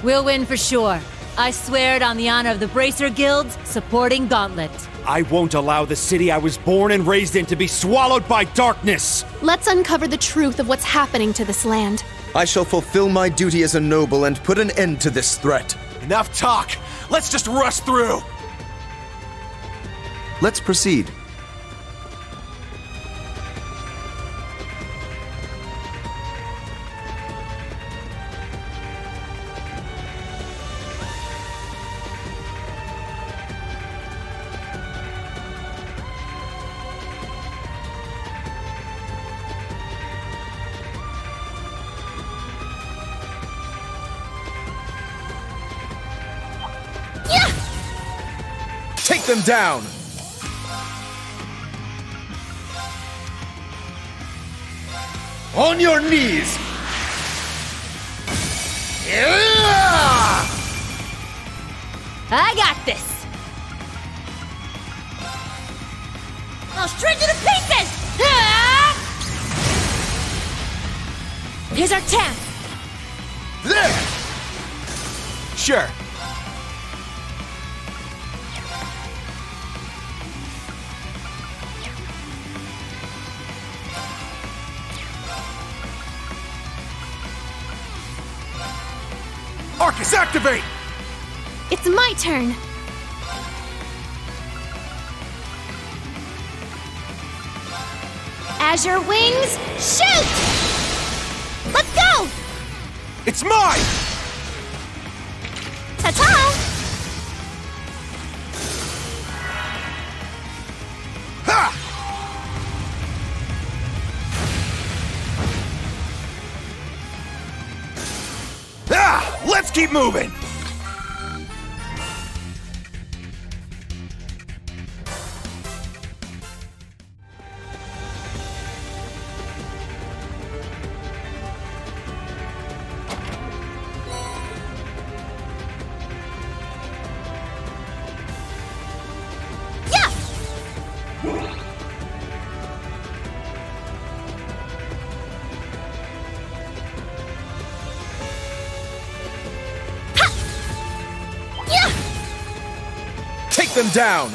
We'll win for sure. I swear it on the honor of the Bracer Guilds, supporting Gauntlet. I won't allow the city I was born and raised in to be swallowed by darkness! Let's uncover the truth of what's happening to this land. I shall fulfill my duty as a noble and put an end to this threat. Enough talk! Let's just rush through! Let's proceed. Take them down! On your knees! I got this! I'll shred you to pieces! Here's our chance! There! Sure. Arcus, activate! It's my turn. Azure Wings, shoot! Let's go! It's mine! Ta-ta! Ha! Ah! Let's keep moving! Take them down!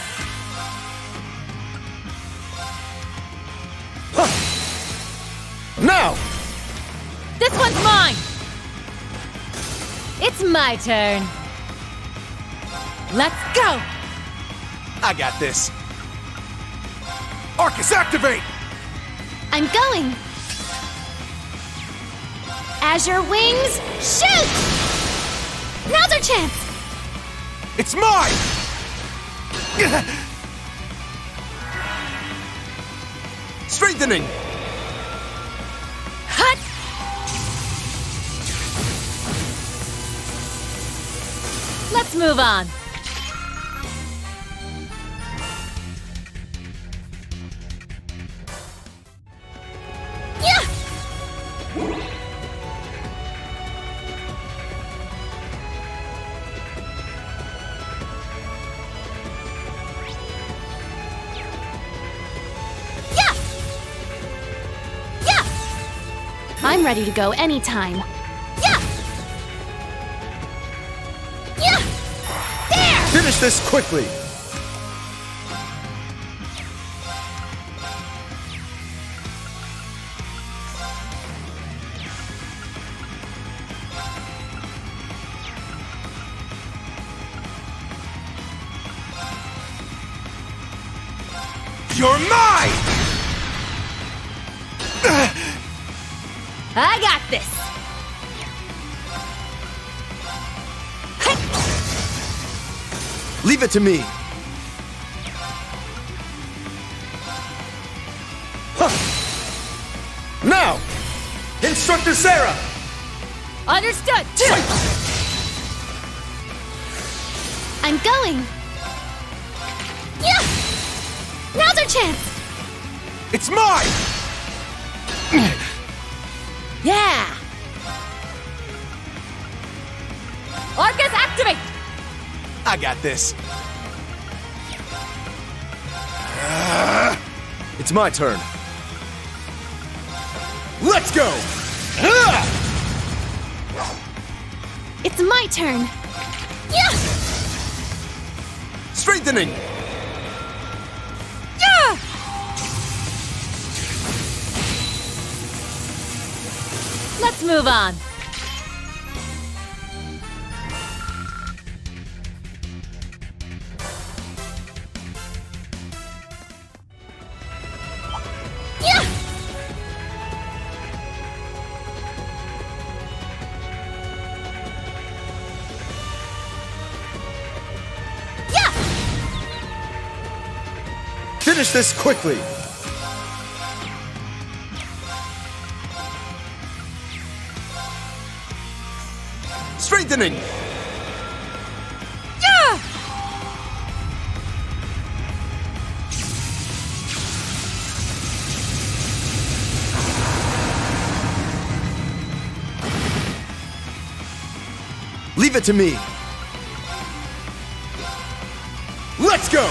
Huh. Now! This one's mine! It's my turn. Let's go! I got this. Arcus, activate! I'm going. Azure Wings, shoot! Now's our chance! It's mine! Strengthening! Hut! Let's move on. I'm ready to go anytime. Yeah! Yeah! There! Finish this quickly! You're mine! I got this! Leave it to me! Huh. Now! Instructor Sarah! Understood! I'm going. Yeah! Now's our chance! It's mine! Yeah! Arcus, activate! I got this. It's my turn. Let's go! It's my turn. Yeah! Strengthening! Yeah! Let's move on. Yeah! Yeah! Finish this quickly! Strengthening! Yeah! Leave it to me! Let's go!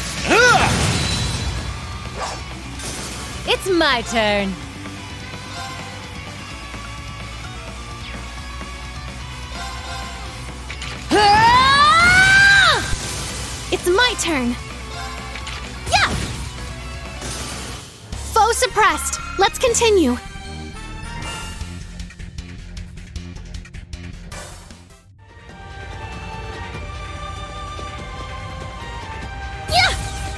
It's my turn. It's my turn. Yeah! Foe suppressed. Let's continue. Yeah!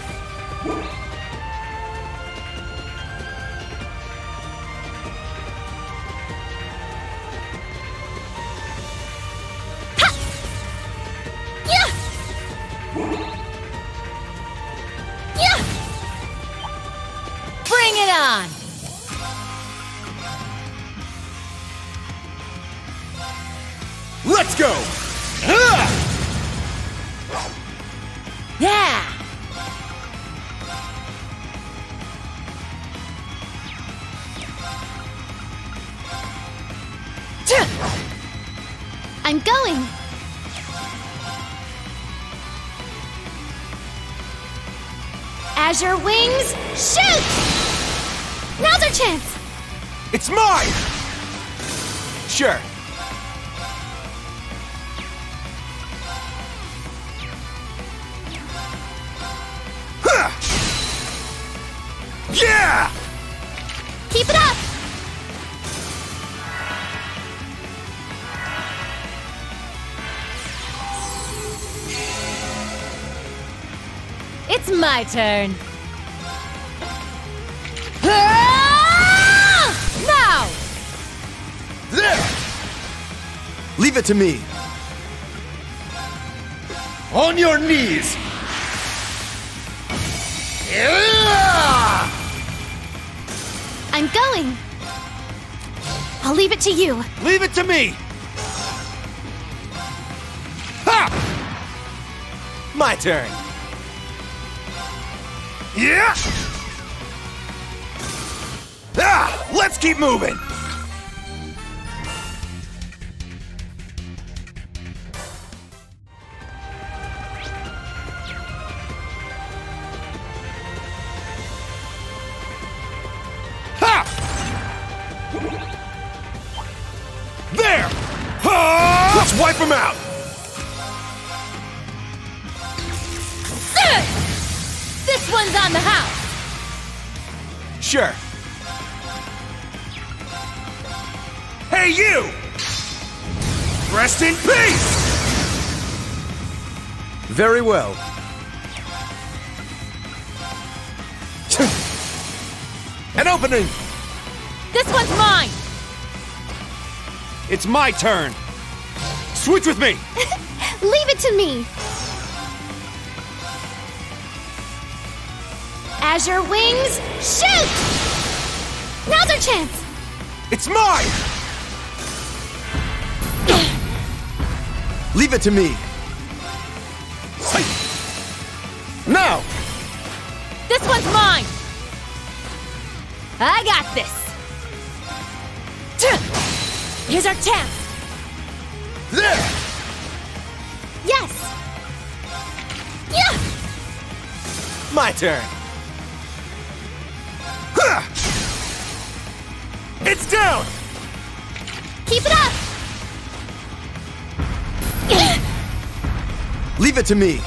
Ha! Yeah! Yeah! Bring it on. Let's go! Yeah! I'm going. Azure wings, shoot! Now's our chance. It's mine! Sure. Huh! Yeah! Keep it up. It's my turn. Now! There! Leave it to me. On your knees! I'm going. I'll leave it to you. Leave it to me! Ha! My turn. Yeah! Ah! Let's keep moving! Ha! There! Ha! Let's wipe them out! This one's on the house. Sure. Hey, you! Rest in peace! Very well. An opening! This one's mine. It's my turn! Switch with me! Leave it to me. Azure wings, shoot! Now's our chance. It's mine! Leave it to me. Now! This one's mine. I got this. Here's our chance. There! Yes. Yeah. My turn. Ha! It's down! Keep it up. Leave it to me.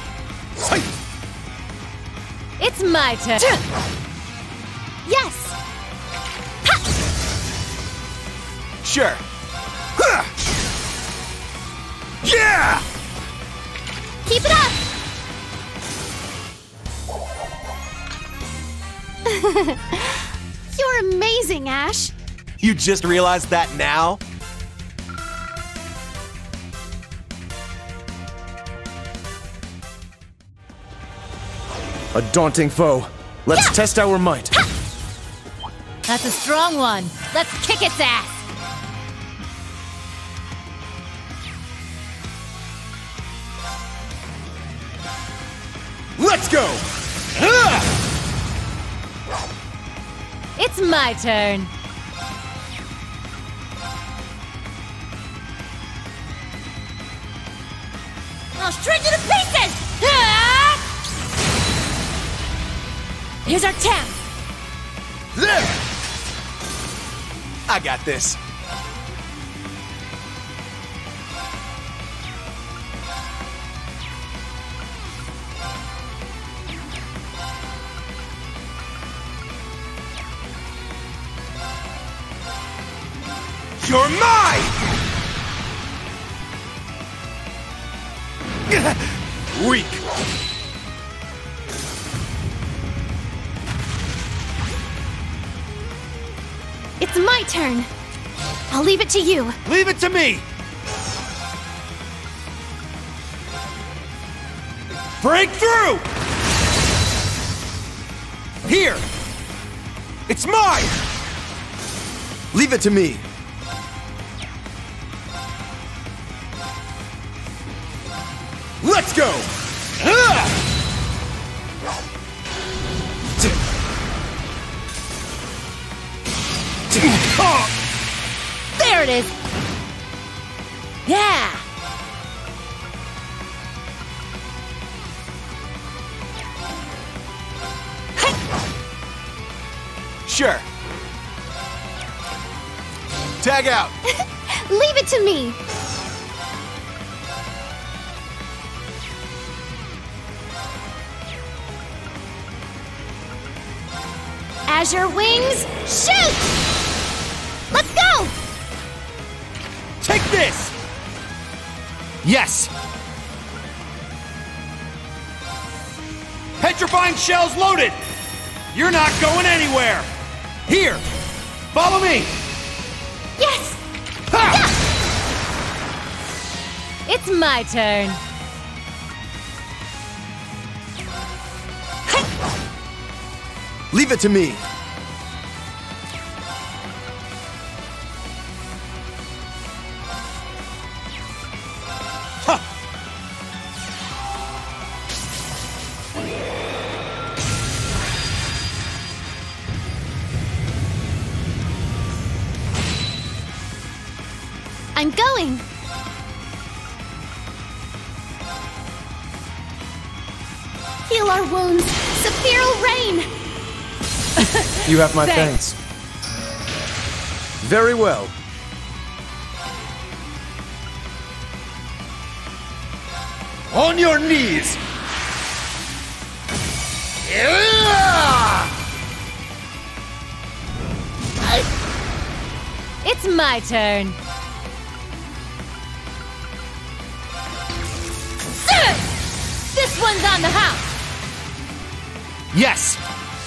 It's my turn. Yes! Sure. Yeah! Keep it up! You're amazing, Ash. You just realized that now? A daunting foe. Let's test our might. That's a strong one. Let's kick its ass. Let's go! It's my turn. I'll shred you to pieces! Ah! Here's our chance. I got this. You're mine! Weak. It's my turn. I'll leave it to you. Leave it to me! Break through! Here! It's mine! Leave it to me. Let's go! There it is. Yeah. Sure. Tag out. Leave it to me. Azure Wings, shoot! Let's go! Take this! Yes! Petrifying shells loaded! You're not going anywhere! Here! Follow me! Yes! Ha! It's my turn. Leave it to me. Ha! I'm going. Heal our wounds. Sephiral rain. You have my Thanks. thanks. Very well. On your knees! It's my turn. This one's on the house. Yes!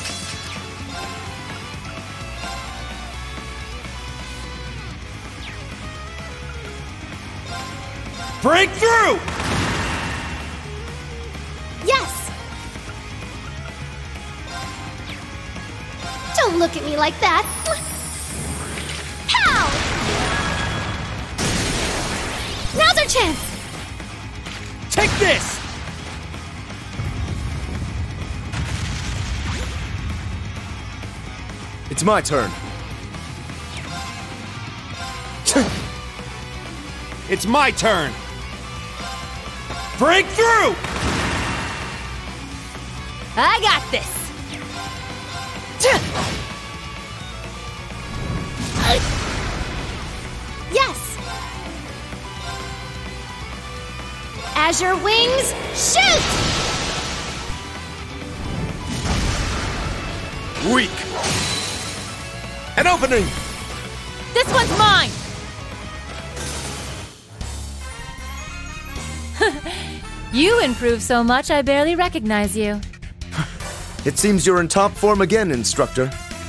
Break through! Yes! Don't look at me like that. Pow! Now's our chance. Take this! It's my turn. It's my turn! Break through! I got this. Yes! Azure Wings, shoot! Weak. An opening! This one's mine! You improve so much I barely recognize you. It seems you're in top form again, Instructor.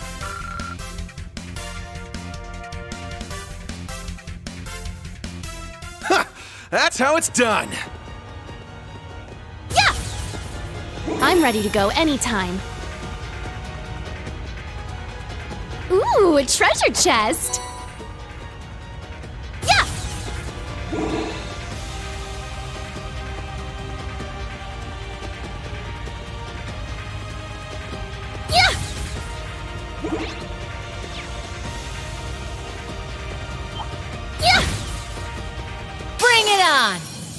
Ha! That's how it's done. Yeah! I'm ready to go anytime. Ooh, a treasure chest! Yeah! Yeah! Yeah! Bring it on!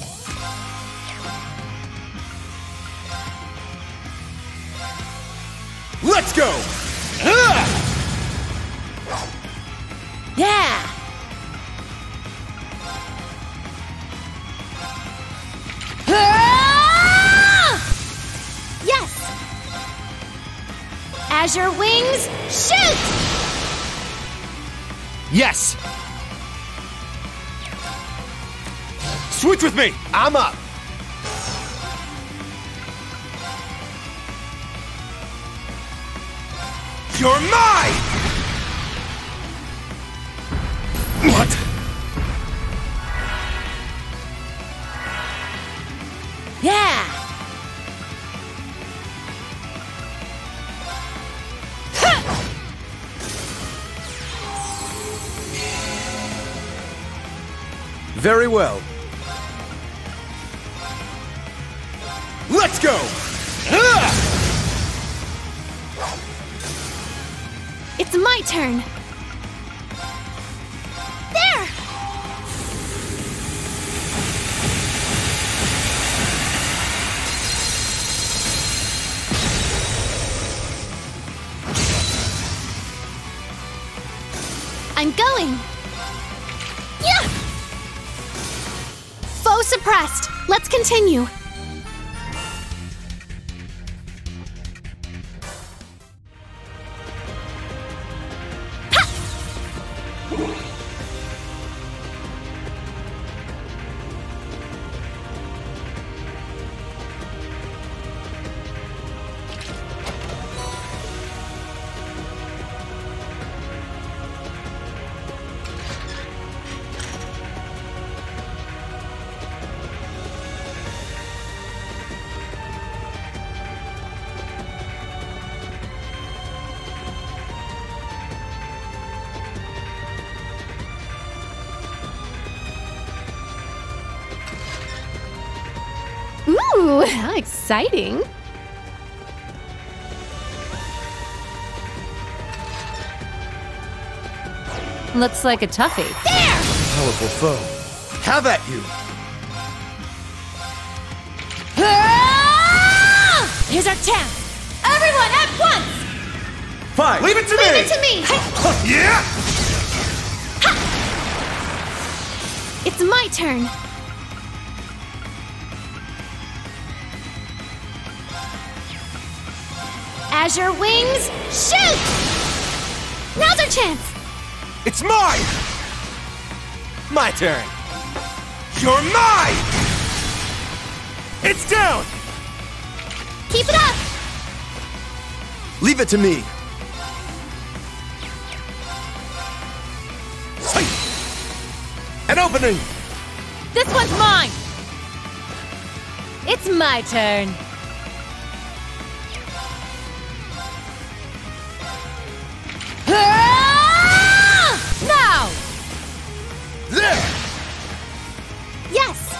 Let's go! Yeah! Yes! Azure Wings, shoot! Yes! Switch with me! I'm up. You're mine! What? Yeah! Very well. Let's go! It's my turn. There! I'm going. Yeah! Foe suppressed. Let's continue. Ooh, how exciting! Looks like a toughie. There! Powerful foe. Have at you! Here's our chance! Everyone at once! Fine! Leave it to Leave me! it to me! Yeah! It's my turn. Azure Wings, shoot! Now's our chance! It's mine! My turn. You're mine! It's down! Keep it up! Leave it to me! An opening! This one's mine! It's my turn. Now! There! Yes!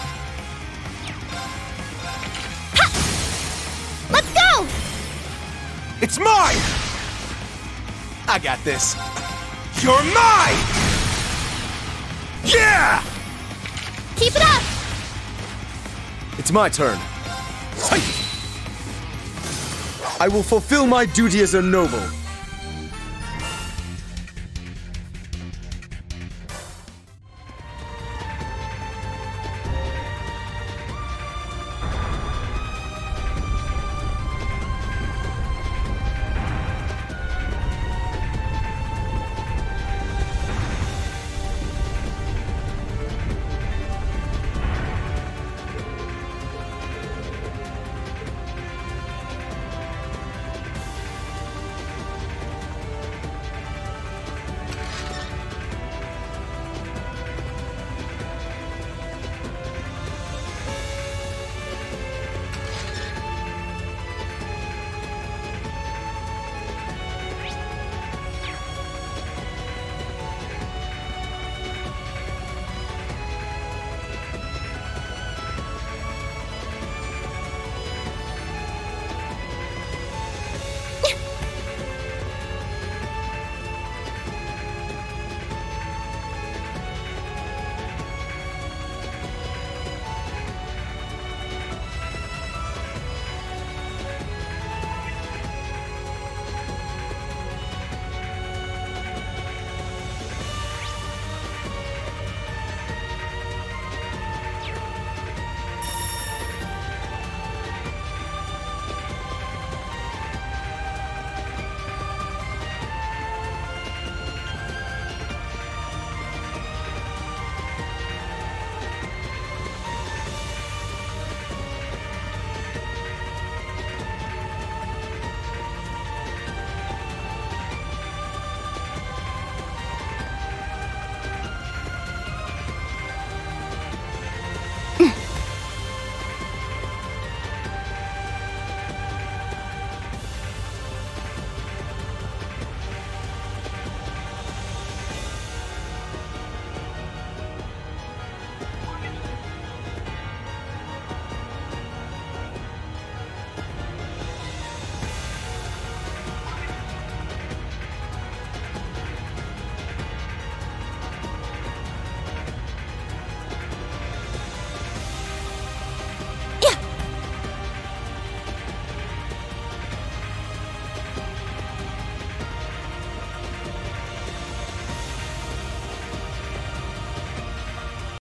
Ha! Let's go! It's mine! I got this. You're mine! Yeah! Keep it up! It's my turn. I will fulfill my duty as a noble.